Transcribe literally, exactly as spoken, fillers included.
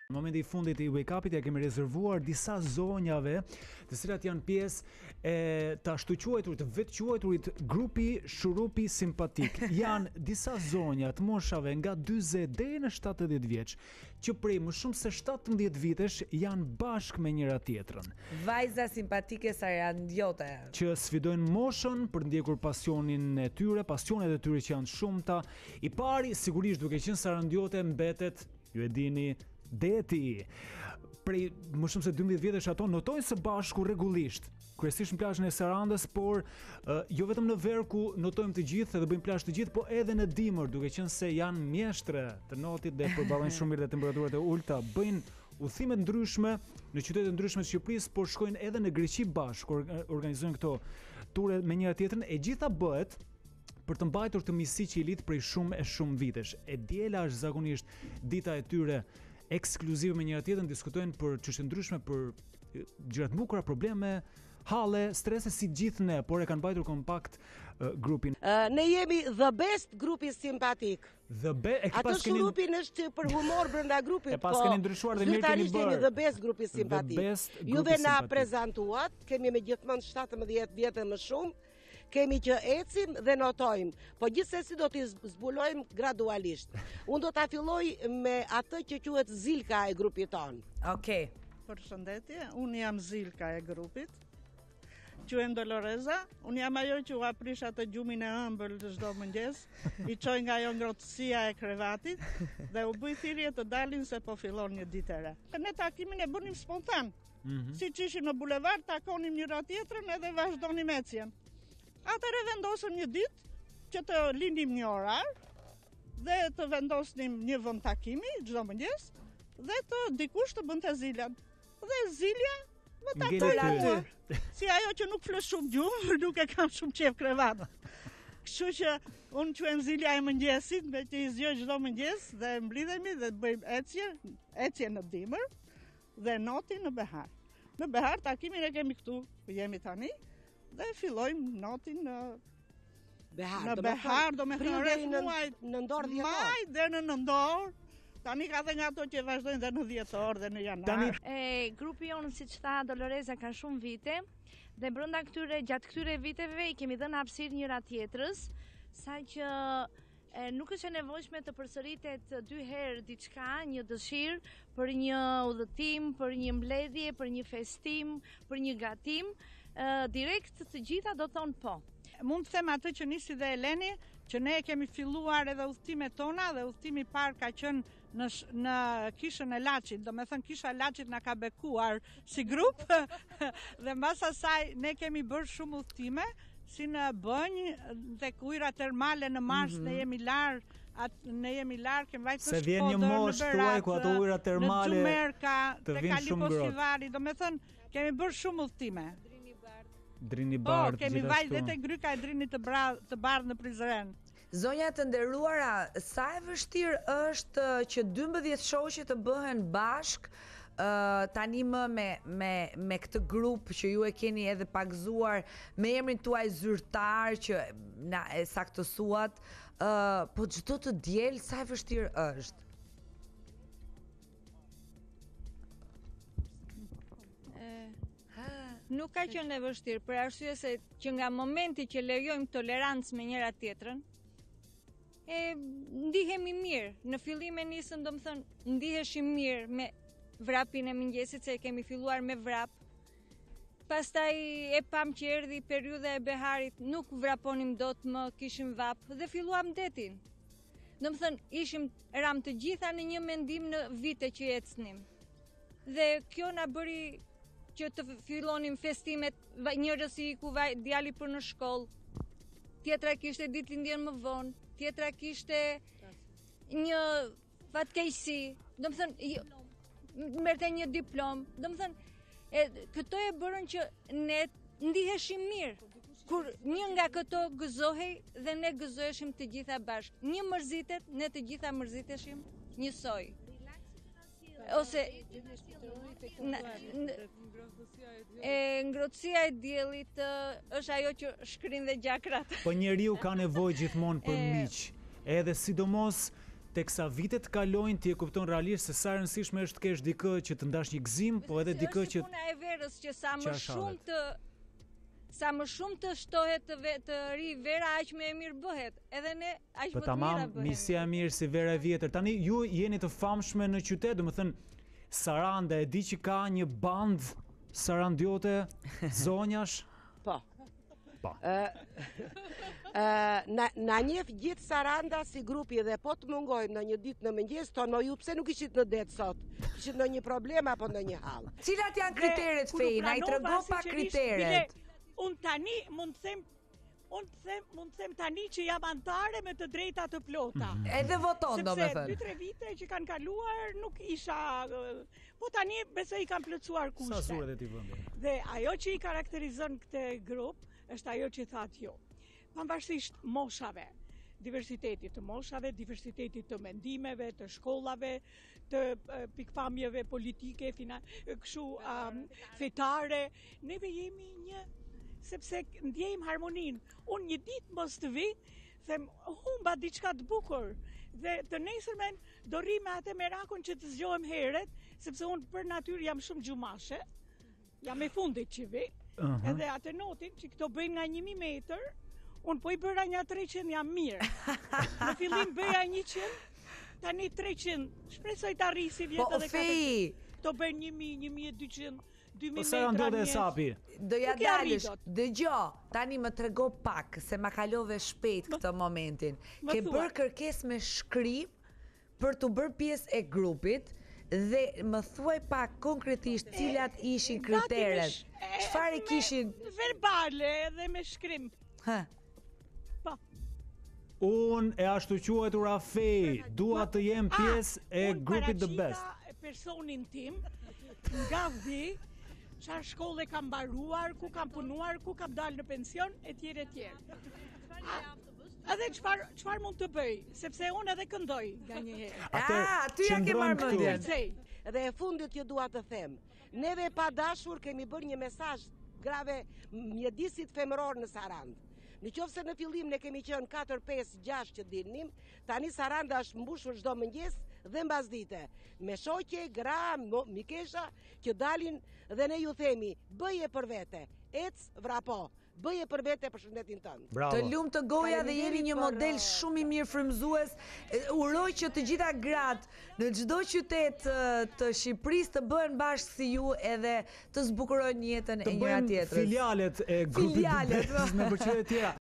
Në momenti i fundit i Wake Up-it ja kemi rezervuar disa zonjave, të cilat janë pjesë e të ashtu quajturit, të vetë quajturit grupi Shurupi Simpatik. Janë disa zonja të moshave nga dyzet deri në shtatëdhjetë vjeç, që prej më shumë se shtatëmbëdhjetë vitesh janë bashkë me njëra tjetrën. Vajza simpatike Sarandiote. Që sfidojnë moshën për ndjekur pasionin e tyre, pasionet e tyre që janë shumëta. I pari, sigurisht duke qenë Sarandiote, mbetet, ju e dini, Deti. Prej më shumë se dymbëdhjetë vjetësh ato notojnë së bashku rregullisht, kryesisht në plazhin e Sarandës, por uh, jo vetëm në verë ku notojmë të gjithë dhe bëjmë plazh të gjithë, po edhe në dimër, duke qenë se janë mjeshtre të notit dhe përballojnë shumë mirë dhe temperaturat e ulta, bëjnë udhime të ndryshme në qytete të ndryshme të Shqipërisë, por shkojnë edhe në Greqi bashkë, organizojnë këto ture me njëra tjetrën, e gjitha bëhet për të mbajtur të miqësi që i lidh prej shumë e shumë vitesh. E diela është zakonisht dita e tyre ekskluzive me njëra tjetrën, diskutojnë për çështje ndryshme, për gjëra të bukura, probleme, halle, strese si gjithë ne, por e kanë mbajtur kompakt uh, grupin. Uh, ne jemi the best grupi simpatik. The be e Ato pas keni Shurupin është për humor brenda grupit, e pas po keni ndryshuar dhe mirë keni zyrtarisht bërë. jemi the best grupi simpatik. The best grupi Juve na simpatik. prezantuat, kemi me gjithmonë shtatëmbëdhjetë vjetë më shumë. Kemi që ecim dhe notojmë, po gjithsesi do t'i zbulojmë gradualisht. Unë do ta filloj me atë që quhet Zilka e grupit tonë. Okej. Përshëndetje, unë jam Zilka e grupit. Quhem Doloreza, unë jam ajo që u aprish atë gjumin e ëmbël të çdo mëngjes, i çoj nga ajo ngrohtësia e krevatit dhe u bëj thirrje të dalin se po fillon një ditë e re. Ne takimin e bënim spontan. Mhm. Siç ishim në bulevard, takonim njëra tjetrën edhe vazhdonim ecjen. Atëre vendosëm një ditë që të lindim një orar dhe të vendosnim një vend takimi çdo mëngjes dhe të dikush të bënte zilan. Dhe zilja më takoi aty. Si ajo që nuk flet shumë gjuhë, nuk e kam shumë qef krevat. Kështu që unë quhem Zilja e mëngjesit, me që i zgjoj çdo mëngjes dhe mblidhemi dhe bëjmë ecje, ecje në dimër dhe noti në behar. Në behar takimin e kemi këtu, ku jemi tani. Dhe fillojmë notin në Behar, në do me behar, thonë, do me prill thënë deri rreth në- muajit në ndor dhjetor. maj dhe në nëndor. Tani ka dhe nga ato që vazhdojnë dhe në dhjetor dhe në janar. Tani E, grupi jonë, siç tha Doloreza, ka shumë vite dhe brenda këtyre gjatë këtyre viteve i kemi dhënë hapësirë njëra tjetrës, saqë e, nuk është e nevojshme të përsëritet dy herë diçka, një dëshirë për një udhëtim, për një mbledhje, për një festim, për një gatim, e, direkt të gjitha do thonë po. Mund të them atë që nisi dhe Eleni, që ne kemi filluar edhe udhëtimet tona dhe udhëtimi i parë ka qenë në sh- në kishën e Laçit, do me thënë kisha e Laçit na ka bekuar si grup dhe mbas asaj ne kemi bërë shumë udhëtime, si në Bënj, tek ujëra termale në Mars, Mhm. ne jemi larg, atë ne jemi larg, kemi vajtë Se vjen një moshë tuaj ku ato ujëra termale në Xhumerka, të tek vinë shumë Alipo ngrohtë. Sivari, do me thënë kemi bërë shumë udhëtime. Drini Po, Bardh kemi gjithashtu. vajtë dhe te Gryka e Drinit të, bra, të bardh në Prizren. Zonja të nderuara, sa e vështirë është që dymbëdhjetë shoqe të bëhen bashk, uh, tani më me, me, me këtë grup që ju e keni edhe pagzuar me emrin tuaj zyrtar që na e saktësuat, uh, po çdo të diel sa e vështirë është? Nuk ka qenë e vështirë, për arsye se që nga momenti që lejojmë tolerancë me njëra tjetrën, e ndihemi mirë. Në fillim e nisëm, do më thënë, ndiheshim mirë me vrapin e mëngjesit, se e kemi filluar me vrap. Pastaj e pam që erdhi periudha e beharit, nuk vraponim dot më, kishim vap dhe filluam detin. Do më thënë, ishim ram të gjitha në një mendim në vite që ecnim. Dhe kjo na bëri që të fillonim festimet, va- njërës i ku vaj djali për në shkollë, tjetra kishte ditëlindjen më vonë, tjetra kishte një fatkeqësi, do më thënë, jo, merte një diplom, do më thënë, e, këto e bërën që ne ndiheshim mirë, kur një nga këto gëzohej dhe ne gëzoheshim të gjitha bashkë. Një mërzitet, ne të gjitha mërziteshim njësoj. Ose na- n- e ngrohtësia e diellit ë, është ajo që shkrin dhe gjakrat. Po njeriu ka nevojë gjithmonë për E- miq, edhe sidomos teksa vitet kalojnë ti e kupton realisht se sa e rëndësishme është të kesh dikë që të ndash një gëzim, po edhe dikë që Është puna e verës që sa më Qa shumë shallet. të sa më shumë të shtohet të, ve, të ri vera, aq më e mirë bëhet. Edhe ne aq po më të mira tamam, bëhemi. misia e mirë si vera e vjetër. Tani ju jeni të famshme në qytet, domethënë Saranda e di që ka një band sarandiote, zonjash. Po. Po. Ë na na njeh gjithë Saranda si grupi dhe po të mungojmë në një ditë në mëngjes tonë ju pse nuk ishit në det sot? Kishit ndonjë problem apo ndonjë hall? Cilat janë kriteret Fej? Na i trego pa kriteret. Unë tani mund të them Unë të them, mund të them tani që jam antare me të drejta të plota. Edhe voton, do me Sepse thënë. dy tre vite që kanë kaluar nuk isha, po tani besoj i kanë plotësuar Sa kushtet. zure ti vëndi? Dhe ajo që i karakterizon këtë grup është ajo që thatë ju. Pavarësisht moshave, diversitetit të moshave, diversitetit të mendimeve, të shkollave, të uh, pikpamjeve politike, fina, kështu um, fetare, neve jemi një, sepse ndjejmë harmonin. Unë një ditë mos të vi, them, humba diçka të bukur, dhe të nesërmen do rri me atë merakun që të zgjohem heret, sepse unë për natyrë jam shumë gjumashe, jam e fundit që vi, Uh -huh. edhe atë notin që këto bëjnë nga një mijë metër, unë po i bëra një treqind jam mirë. Në fillim bëja njëqind, tani treqind, shpresoj të arrisi vjetë Po edhe Fej, të bëjnë një mijë, një mijë e dyqind, dy Po mijë Sarandiote metra e mjetë. sapi. do ja Nuk i dalësh. arritot. Dëgjo, tani më trego pak se ma kalove shpejt këtë momentin. më Ke thuaj. bërë kërkesë me shkrim për të bërë pjesë e grupit dhe më thuaj pak konkretisht cilat ishin Gati me kriteret. sh- e- Çfarë me kishin? Verbale dhe me shkrim. Hë. Po. Unë e ashtu quajtura Fej, dua të jem pjesë e Unë grupit The Best. paraqita personin tim nga vi, çfarë shkolle kam mbaruar, ku kam punuar, ku kam dalë në pension, etj etj. Edhe çfarë çfarë mund të bëj, sepse unë edhe këndoj nganjëherë. Atër, Ah, aty ja ke qëndrojmë marrë këtu. mendjen. Kërcej. Dhe e fundit që dua të them, neve pa dashur kemi bërë një mesazh grave mjedisit femëror në Sarandë. Në qoftë se në fillim ne kemi qenë katër, pesë, gjashtë që dilnim, tani Saranda është mbushur çdo mëngjes dhe mbasdite. Me shoqe, gra, mo- mikesha që dalin dhe ne ju themi, bëje për vete, ec vrapo, bëje për vete për shëndetin tënd. Bravo. Të lumë të goja dhe jeni një Faleminderit për, model uh, shumë i mirë frymëzues. E, Uroj që të gjitha gratë në çdo qytet uh, të Shqipërisë të bëhen bashkë si ju edhe të zbukurojnë jetën Të e njëra bëjmë tjetrës. filialet e grupit The Filialet, Best në përqytet tjera.